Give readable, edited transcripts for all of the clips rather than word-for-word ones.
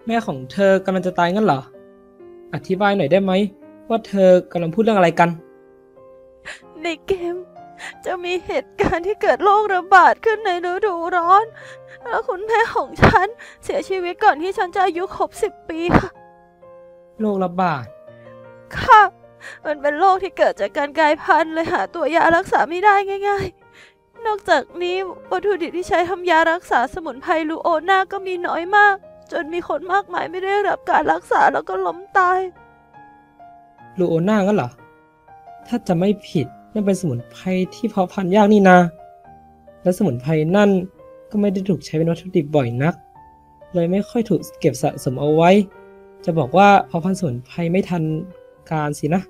แม่ของเธอกำลังจะตายงั้นเหรออธิบายหน่อยได้ไหมว่าเธอกำลังพูดเรื่องอะไรกันในเกมจะมีเหตุการณ์ที่เกิดโรคระบาดขึ้นในฤดูร้อนแล้วคุณแม่ของฉันเสียชีวิตก่อนที่ฉันจะอายุครบ10 ปีค่ะโรคระบาดค่ะมันเป็นโรคที่เกิดจากการกลายพันธุ์เลยหาตัวยารักษาไม่ได้ง่ายๆนอกจากนี้วัตถุดิบที่ใช้ทำยารักษาสมุนไพรลูโอนาก็มีน้อยมากจนมีคนมากมายไม่ได้รับการรักษาแล้วก็ล้มตายลูโอน่างั้นเหรอถ้าจะไม่ผิดนั่นเป็นสมุนไพรที่เพาะพันธุ์ยากนี่นาและสมุนไพรนั่นก็ไม่ได้ถูกใช้เป็นวัตถุดิบบ่อยนักเลยไม่ค่อยถูกเก็บสะสมเอาไว้จะบอกว่าเพาะพันธุ์สมุนไพรไม่ทันการสินะ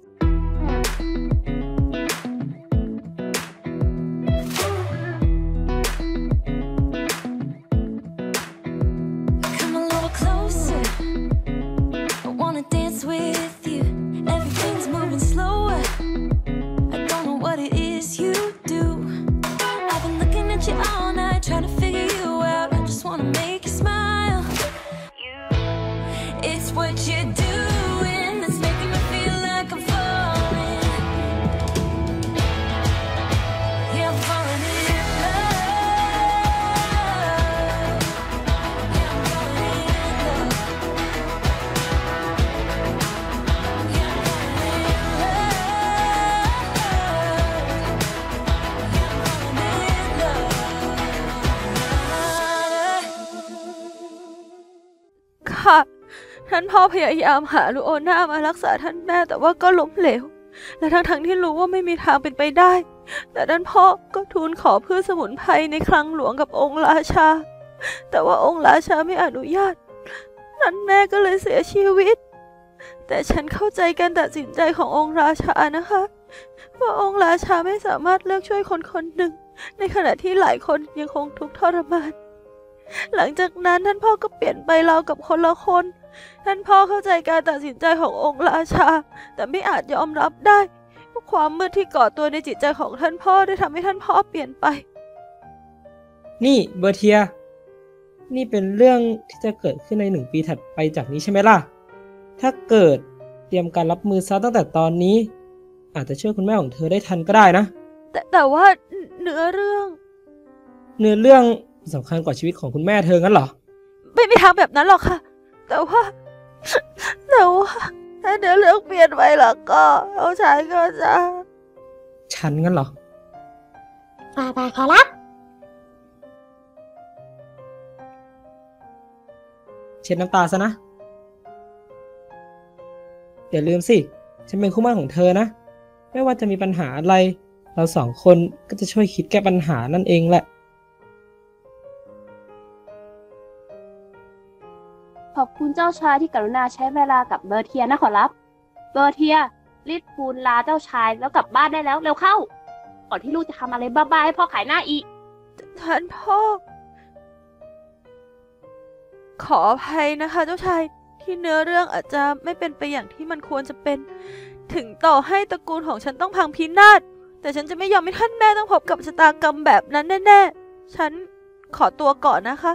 ค่ะท่านพ่อพยายามหาลูโอน่ามารักษาท่านแม่แต่ว่าก็ล้มเหลวและทั้งที่รู้ว่าไม่มีทางเป็นไปได้แต่ท่านพ่อก็ทูลขอพืชสมุนไพรในคลังหลวงกับองค์ราชาแต่ว่าองค์ราชาไม่อนุญาตท่านแม่ก็เลยเสียชีวิตแต่ฉันเข้าใจการตัดสินใจขององค์ราชานะคะว่าองค์ราชาไม่สามารถเลือกช่วยคนคนหนึ่งในขณะที่หลายคนยังคงทุกข์ทรมานหลังจากนั้นท่านพ่อก็เปลี่ยนไปราวกับคนละคนท่านพ่อเข้าใจการตัดสินใจขององค์ราชาแต่ไม่อาจยอมรับได้ว่าความมืดที่ก่อตัวในจิตใจของท่านพ่อได้ทำให้ท่านพ่อเปลี่ยนไปนี่เบอร์เทียนี่เป็นเรื่องที่จะเกิดขึ้นใน1 ปีถัดไปจากนี้ใช่ไหมล่ะถ้าเกิดเตรียมการรับมือซะตั้งแต่ตอนนี้อาจจะช่วยคุณแม่ของเธอได้ทันก็ได้นะแต่ว่าเนื้อเรื่องสำคัญกว่าชีวิตของคุณแม่เธองั้นเหรอไม่มีทางแบบนั้นหรอกค่ะแต่ว่าถ้าเนื้อเรื่องเปลี่ยนไปแล้วก็เอาชายก็จะฉันงั้นเหรอฝ่าบาทขอรับเช็ดน้ำตาซะนะอย่าลืมสิฉันเป็นคู่หมั่นของเธอนะไม่ว่าจะมีปัญหาอะไรเรา2 คนก็จะช่วยคิดแก้ปัญหานั่นเองแหละขอบคุณเจ้าชายที่กรุณาใช้เวลากับเบอร์เทียนะขอรับเบอร์เทียรีบทูลลาเจ้าชายแล้วกลับบ้านได้แล้วเร็วเข้าก่อนที่ลูกจะทำอะไรบ้าๆให้พ่อขายหน้าอีกท่านพ่อขออภัยนะคะเจ้าชายที่เนื้อเรื่องอาจจะไม่เป็นไปอย่างที่มันควรจะเป็นถึงต่อให้ตระกูลของฉันต้องพังพินาศแต่ฉันจะไม่ยอมให้ท่านแม่ต้องพบกับชะตากรรมแบบนั้นแน่ๆฉันขอตัวก่อนนะคะ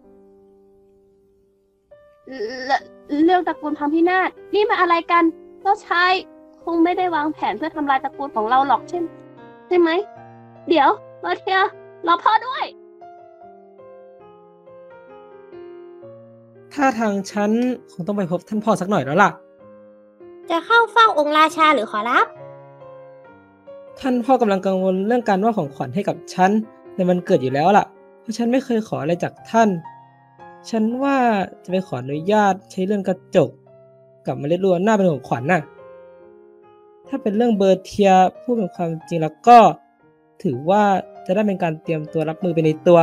เรื่องตระกูลพังพินาศนี่มันอะไรกันเจ้าชายคงไม่ได้วางแผนเพื่อทำลายตระกูลของเราหรอกใช่ไหมเดี๋ยวเบอร์เทียรอพ่อด้วยถ้าทางฉันคงต้องไปพบท่านพ่อสักหน่อยแล้วล่ะจะเข้าเฝ้าองค์ราชาหรือขอรับท่านพ่อกำลังกังวลเรื่องการมอบของขวัญให้กับฉันในวันเกิดอยู่แล้วล่ะเพราะฉันไม่เคยขออะไรจากท่านฉันว่าจะไปขออนุญาตใช้เรื่องกระจกกับเมล็ดลูโอน่าเป็นของขวัญน่ะถ้าเป็นเรื่องเบอร์เทียพูดเป็นความจริงแล้วก็ถือว่าจะได้เป็นการเตรียมตัวรับมือไปในตัว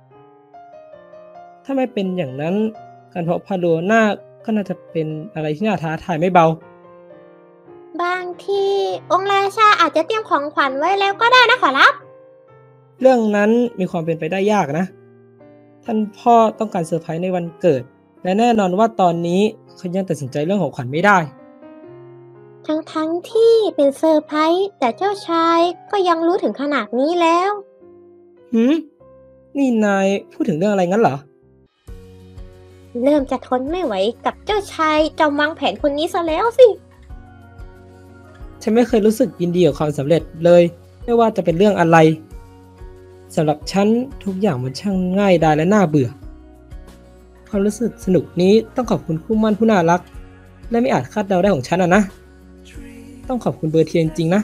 ถ้าไม่เป็นอย่างนั้นการเพาะพันธุ์ลูโอน่าก็น่าจะเป็นอะไรที่น่าท้าทายไม่เบาบางทีองค์ราชาอาจจะเตรียมของขวัญไว้แล้วก็ได้นะขอรับเรื่องนั้นมีความเป็นไปได้ยากนะท่านพ่อต้องการเซอร์ไพรส์ในวันเกิดและแน่นอนว่าตอนนี้เขายังตัดสินใจเรื่องของขวัญไม่ได้ทั้งที่เป็นเซอร์ไพรส์แต่เจ้าชายก็ยังรู้ถึงขนาดนี้แล้วนี่นายพูดถึงเรื่องอะไรงั้นเหรอเริ่มจะทนไม่ไหวกับเจ้าชายจอมวางแผนคนนี้ซะแล้วสิฉันไม่เคยรู้สึกยินดีกับความสำเร็จเลยไม่ว่าจะเป็นเรื่องอะไรสำหรับฉันทุกอย่างมันช่างง่ายดายและน่าเบื่อความรู้สึกสนุกนี้ต้องขอบคุณคู่หมั่นผู้น่ารักและไม่อาจคาดเดาได้ของฉันนะต้องขอบคุณเบอร์เทียจริงๆนะ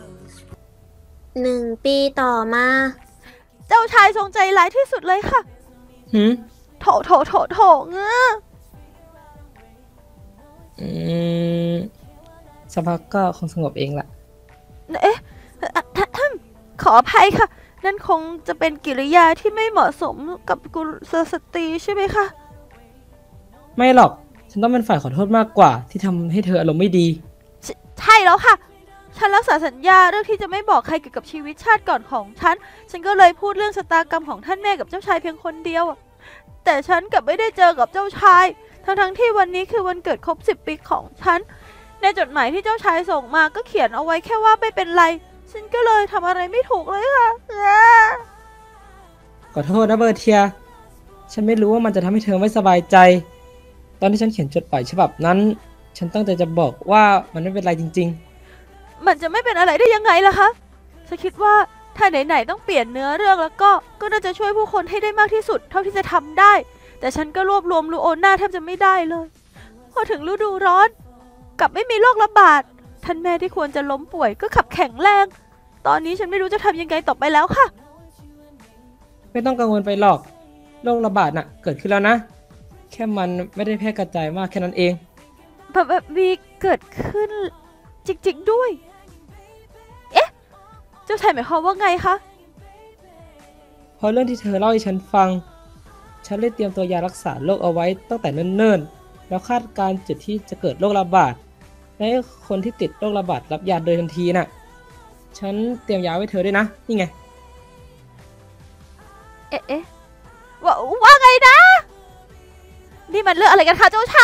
1 ปีต่อมาเจ้าชายทรงใจร้ายที่สุดเลยค่ะหืมโถเงอสักพักก็คงสงบเองละเอ๊ะขออภัยค่ะ นั่นคงจะเป็นกิริยาที่ไม่เหมาะสมกับกุลสตรีใช่ไหมคะไม่หรอกฉันต้องเป็นฝ่ายขอโทษมากกว่าที่ทำให้เธออารมณ์ไม่ดีใช่แล้วค่ะ ฉันรักษาสัญญาเรื่องที่จะไม่บอกใครเกี่ยวกับชีวิตชาติก่อนของฉันก็เลยพูดเรื่องชะตากรรมของท่านแม่กับเจ้าชายเพียงคนเดียว แต่ฉันกลับไม่ได้เจอกับเจ้าชายทั้งที่วันนี้คือวันเกิดครบ10 ปีของฉันในจดหมายที่เจ้าชายส่งมาก็เขียนเอาไว้แค่ว่าไม่เป็นไรฉันก็เลยทำอะไรไม่ถูกเลยค่ะขอโทษนะเบอร์เทีย ฉันไม่รู้ว่ามันจะทำให้เธอไม่สบายใจ ตอนที่ฉันเขียนจดหมายฉบับนั้น ฉันตั้งใจจะบอกว่ามันไม่เป็นไรจริงมันจะไม่เป็นอะไรได้ยังไงล่ะคะฉันคิดว่าถ้าไหนๆต้องเปลี่ยนเนื้อเรื่องแล้วก็น่าจะช่วยผู้คนให้ได้มากที่สุดเท่าที่จะทำได้ แต่ฉันก็รวบรวมลูโอน่าแทบจะไม่ได้เลยพอถึงฤดูร้อนกลับไม่มีโรคระบาดท่านแม่ที่ควรจะล้มป่วยก็ขับแข็งแรงตอนนี้ฉันไม่รู้จะทำยังไงต่อไปแล้วค่ะๆ ไม่ต้องกังวลไปหรอกโรคระบาดน่ะเกิดขึ้นแล้วนะ แค่มันไม่ได้แพร่กระจายมากแค่นั้นเองแบบมีเกิดขึ้นจริงๆด้วยเอ๊ะเจ้าชายหมายความว่าไงคะเพราะเรื่องที่เธอเล่าให้ฉันฟัง ฉันเลยเตรียมตัวยารักษาโรคเอาไว้ตั้งแต่เนิ่นๆ แล้วคาดการณ์จุดที่จะเกิดโรคระบาดและให้คนที่ติดโรคระบาดรับยาโดยทันทีน่ะ ฉันเตรียมยาไว้เธอด้วยนะ นี่ไงเอ๊ะว่าไงนะนี่มันเรื่องอะไรกันคะเจ้าชาย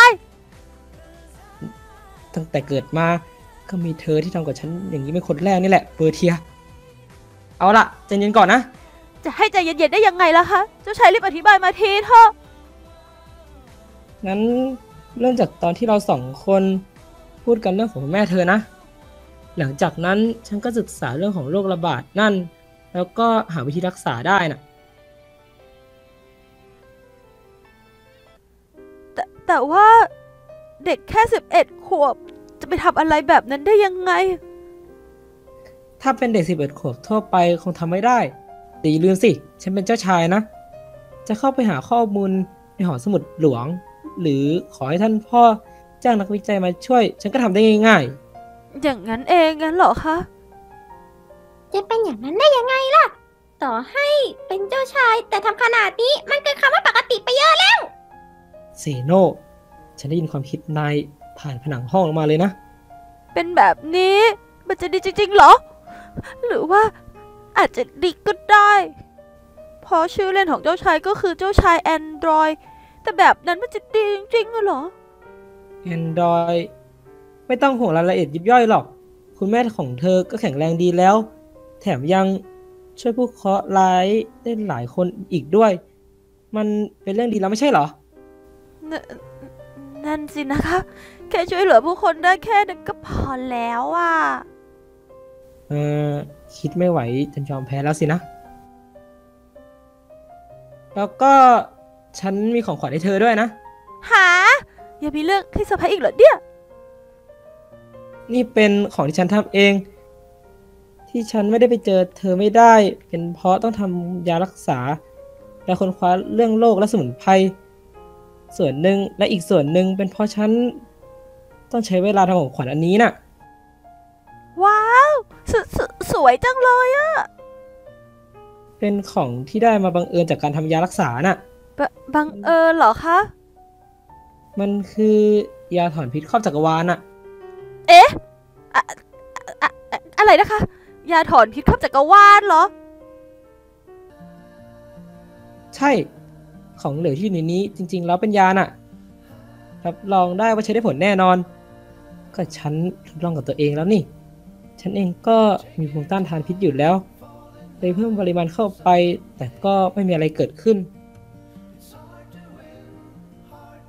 ตั้งแต่เกิดมาก็มีเธอที่ทำกับฉันอย่างนี้เป็นคนแรกนี่แหละเบอร์เทีย เอาล่ะใจเย็นก่อนนะจะให้ใจเย็นๆได้ยังไงล่ะคะเจ้าชายรีบอธิบายมาทีเถอะงั้นเริ่มจากตอนที่เราสองคนพูดกันเรื่องของแม่เธอนะ หลังจากนั้นฉันก็ศึกษาเรื่องของโรคระบาดนั่น แล้วก็หาวิธีรักษาได้น่ะแต่ว่าเด็กแค่11 ขวบจะไปทำอะไรแบบนั้นได้ยังไงถ้าเป็นเด็ก11 ขวบทั่วไปคงทำไม่ได้แต่อย่าลืมสิฉันเป็นเจ้าชายนะ จะเข้าไปหาข้อมูลในหอสมุดหลวง หรือขอให้ท่านพ่อจ้างนักวิจัยมาช่วย ฉันก็ทำได้ง่ายๆอย่างนั้นเองงั้นเหรอคะจะเป็นอย่างนั้นได้ยังไงล่ะ ต่อให้เป็นเจ้าชายแต่ทำขนาดนี้มันเกินคำว่าปกติไปเยอะแล้วเซโนฉันได้ยินความคิดนายผ่านผนังห้องออกมาเลยนะเป็นแบบนี้มันจะดีจริงๆเหรอ หรือว่าอาจจะดีก็ได้เพราะชื่อเล่นของเจ้าชายก็คือเจ้าชายแอนดรอยแต่แบบนั้นมันจะดีจริงๆเหรอแอนดรอยไม่ต้องห่วงรายละเอียดยิบย่อยหรอก คุณแม่ของเธอก็แข็งแรงดีแล้ว แถมยังช่วยผู้เคราะห์ร้ายได้หลายคนอีกด้วย มันเป็นเรื่องดีแล้วไม่ใช่เหรอนั่นสินะคะ แค่ช่วยเหลือผู้คนได้แค่นั้นก็พอแล้วอ่ะคิดไม่ไหวฉันยอมแพ้แล้วสินะ แล้วก็ฉันมีของขวัญให้เธอด้วยนะหาอย่ามีเรื่องที่เซอร์ไพรส์อีกเหรอเนี่ยนี่เป็นของที่ฉันทำเอง ที่ฉันไม่ได้ไปเจอเธอไม่ได้ เป็นเพราะต้องทำยารักษาและค้นคว้าเรื่องโรคและสมุนไพรส่วนหนึ่งและอีกส่วนหนึ่งเป็นเพราะฉันต้องใช้เวลาทำของขวัญอันนี้น่ะว้าวสวยจังเลยอะเป็นของที่ได้มาบังเอิญจากการทำยารักษาน่ะบังเอิญเหรอคะมันคือยาถอนพิษครอบจักรวาลน่ะเอ๊ะอะไรนะคะ ยาถอนพิษครอบจักรวาลเหรอใช่ ของเหลวที่อยู่ในนี้จริงๆแล้วเป็นยาน่ะ รับรองได้ว่าใช้ได้ผลแน่นอน ก็ฉันทดลองกับตัวเองแล้วนี่ ฉันเองก็มีภูมิต้านทานพิษอยู่แล้วเลยเพิ่มปริมาณเข้าไป แต่ก็ไม่มีอะไรเกิดขึ้น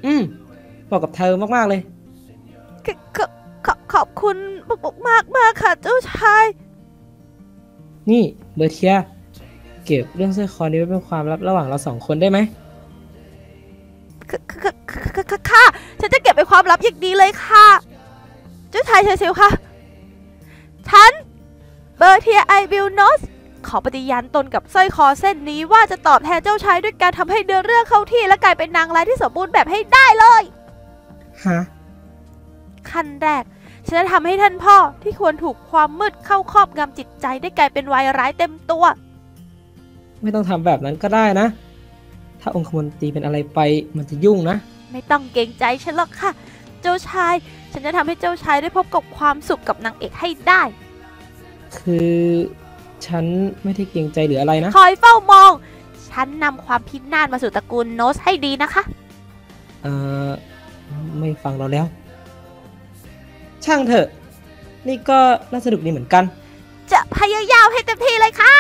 เหมาะกับเธอมากๆเลยขอบคุณมากค่ะเจ้าชายนี่เบอร์เทีย เก็บเรื่องสร้อยคอนี้ไว้เป็นความลับระหว่างเรา2 คนได้ไหมค่ะฉันจะเก็บเป็นความลับอย่างดีเลยค่ะเจ้าชายเชอร์ซิลค่ะฉันเบอร์เทียไอบิลโนสขอปฏิญาณตนกับสร้อยคอเส้นนี้ว่าจะตอบแทนเจ้าชายด้วยการทำให้เนื้อเรื่องเข้าที่และกลายเป็นนางร้ายที่สมบูรณ์แบบให้ได้เลยฮะขั้นแรกฉันจะทำให้ท่านพ่อที่ควรถูกความมืดเข้าครอบงำจิตใจได้กลายเป็นวายร้ายเต็มตัวไม่ต้องทำแบบนั้นก็ได้นะ ถ้าองคมนตรีเป็นอะไรไปมันจะยุ่งนะไม่ต้องเกรงใจฉันหรอกค่ะเจ้าชายฉันจะทำให้เจ้าชายได้พบกับความสุขกับนางเอกให้ได้คือฉันไม่ได้เกรงใจหรืออะไรนะคอยเฝ้ามองฉันนำความพินาศมาสู่ตระกูลโนสให้ดีนะคะไม่ฟังเราแล้ว ช่างเถอะ นี่ก็น่าสนุกดีเหมือนกันจะพยายามให้เต็มที่เลยค่ะ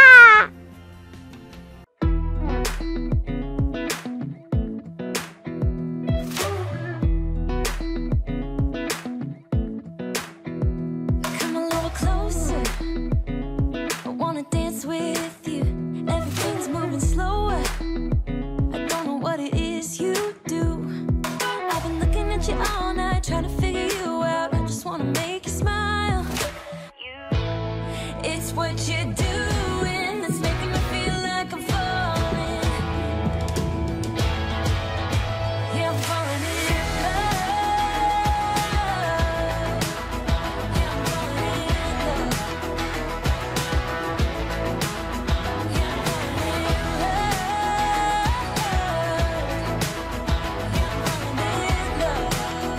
Come a little closer. I wanna dance with you. Everything's moving slower. I don't know what it is you do. I've been looking at you all night, trying to figure you out. I just wanna make you smile. It's what you're doing that's making me feel like I'm falling. Yeah, I'm falling in love. Yeah, I'm falling in love. Yeah, I'm falling in love.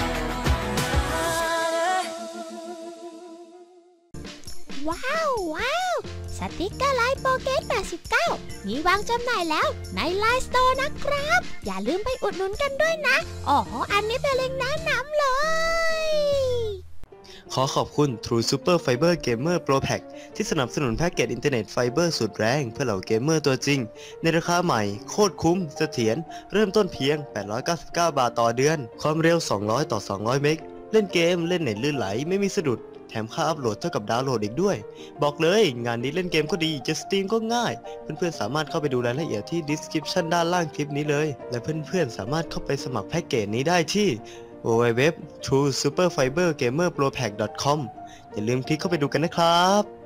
Yeah, I'm falling in love. ว้าว สติกเกอร์ไลน์โปเกต89 มีวางจำหน่ายแล้วในไลน์สโตร์นะครับ อย่าลืมไปอุดหนุนกันด้วยนะ อ๋อ อันนี้เป็นเล็งก์แนะนำเลยขอขอบคุณ True Super Fiber Gamer Pro Pack ที่สนับสนุนแพ็กเกจอินเทอร์เน็ตไฟเบอร์สุดแรงเพื่อเหล่าเกมเมอร์ตัวจริง ในราคาใหม่โคตรคุ้มเสถียรเริ่มต้นเพียง 899 บาทต่อเดือน ความเร็ว 200 ต่อ 200 เมกเล่นเกมเล่นเน็ตลื่นไหลไม่มีสะดุด แถมค่าอัพโหลดเท่ากับดาวน์โหลดอีกด้วย บอกเลยงานนี้เล่นเกมก็ดีจะสตรีมก็ง่าย เพื่อนๆสามารถเข้าไปดูรายละเอียดที่ description ด้านล่างคลิปนี้เลย และเพื่อนๆสามารถเข้าไปสมัครแพ็กเกจนี้ได้ที่ www.truesuperfibergamerpropack.com อย่าลืมคลิกเข้าไปดูกันนะครับ